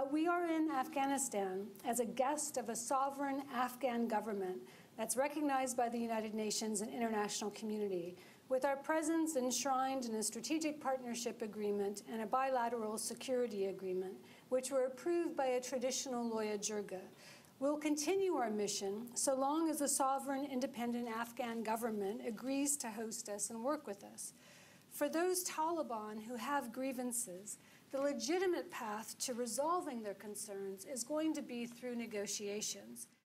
We are in Afghanistan as a guest of a sovereign Afghan government that's recognized by the United Nations and international community, with our presence enshrined in a strategic partnership agreement and a bilateral security agreement, which were approved by a traditional Loya Jirga. We'll continue our mission so long as the sovereign, independent Afghan government agrees to host us and work with us. For those Taliban who have grievances, the legitimate path to resolving their concerns is going to be through negotiations.